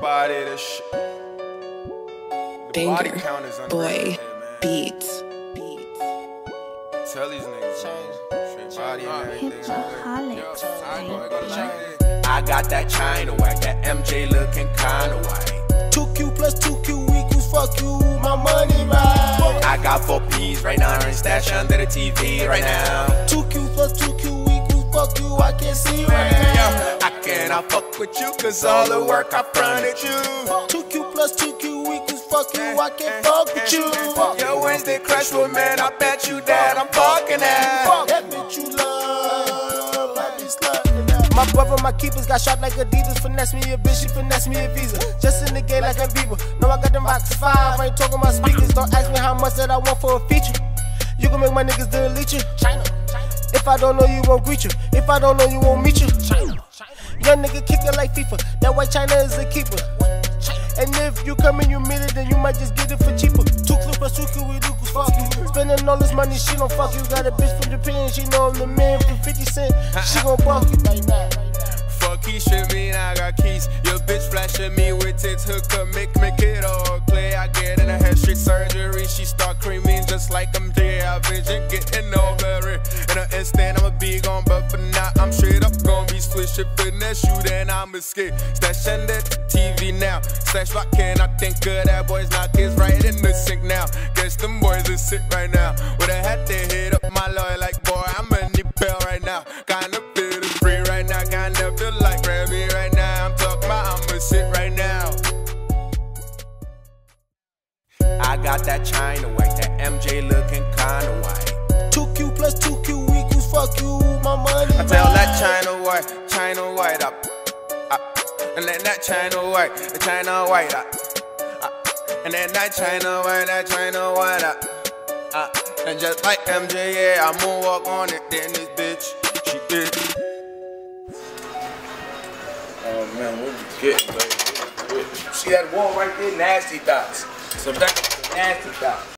body, this shit. The body count is Boy Beats. Tell these niggas, straight body and everything. I got that China white, that MJ looking kinda white. 2Q plus 2Q equals fuck you, my money right. I got 4 P's right now, and stashed under the TV right now. 2Q plus 2Q equals fuck you, I can't see right now. I cannot fuck with you, cause all the work I fronted you. 2Q plus 2Q equals fuck you, I can't fuck with you. Your Wednesday crush with man, I bet you that I'm fucking at. That bitch you love, I be slugging that. My brother, my keepers got shot like Adidas. Finesse me a bitch, she finesse me a visa. Just in the game like I'm Bieber. No, I got them rocks 5, I ain't talking about speakers. Don't ask me how much that I want for a feature. You can make my niggas delete you. China. If I don't know you, won't greet you. If I don't know you, won't meet you. China. Young nigga kick it like FIFA. That white China is a keeper. And if you come and you meet it, then you might just get it for cheaper. 2Q plus 2Q we do, fuck you. Spending all this money, she don't fuck you. Got a bitch from Japan, she know I'm the man from 50 Cent. She gon' buck you right now. Fuck he should mean I got keys. Your bitch flashing me with tits, hook up, make it all clear. I get in a head street surgery, she start creaming just like I'm J. I vision getting over it. In an instant I'ma be gone, but for now I'm straight up gon' be switching. Finesse you, then I'ma skip. Stash under the TV now. Slash rockin', I think of that boy's knock is right in the sink now. Guess them boys are sick right now. With a hat they hit up my lawyer like, boy, I'm in the bell right now. Kinda feelin' free right now, kinda feel like Grammy right now. I'm talking about I'ma sit right now. I got that China white, that MJ looking kinda white. 2Q plus 2Q equals fuck you, my money I tell that China white up. And then that China white, the China white up. And then that China white up. And just like MJ, yeah, I moonwalk on it, then this bitch, she did. Oh man, what we getting, baby? See that wall right there? Nasty dots. So that's nasty dots.